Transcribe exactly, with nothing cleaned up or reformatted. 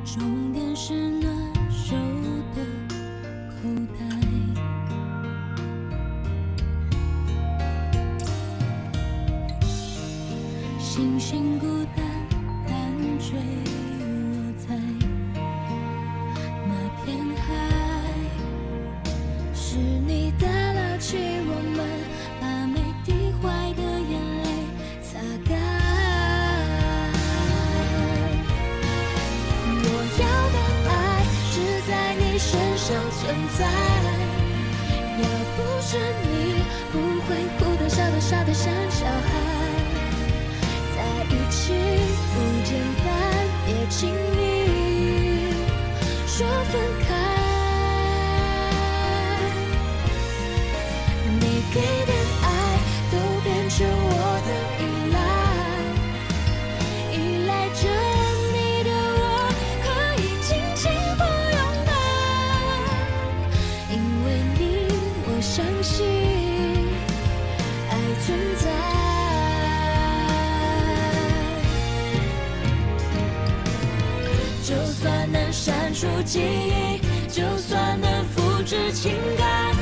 重点是暖手的口袋。星星孤单单坠落在那片海，是你打捞起我们，把每滴坏的眼泪擦干。我要的爱只在你身上存在，要不是你，不会哭得笑得傻得像小孩。在一起不简单，别轻易说分开。你给的爱都变成我的依赖，依赖着你的我可以尽情不用爱，因为你我相信爱存在。就算能删除记忆，就算能复制情感，